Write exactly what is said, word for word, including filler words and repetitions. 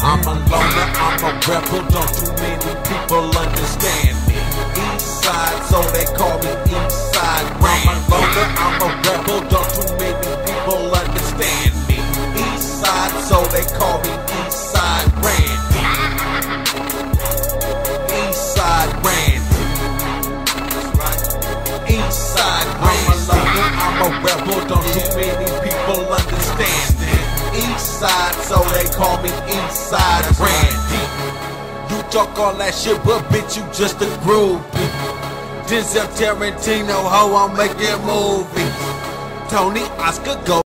I'm a loner, I'm a rebel, don't too many people understand me. East side, so they call me East Side Ran. I'm a loner, I'm a rebel, don't too many people understand me. East side, so they call me East Side Ran. East Side Ran. East Side Ran. I'm a loner, I'm a rebel, don't too many people understand me. East side, so they call me East Side Randy. You talk all that shit, but bitch, you just a groupie. Denzel Tarantino, ho, I'm making movies. Tony, Oscar, go.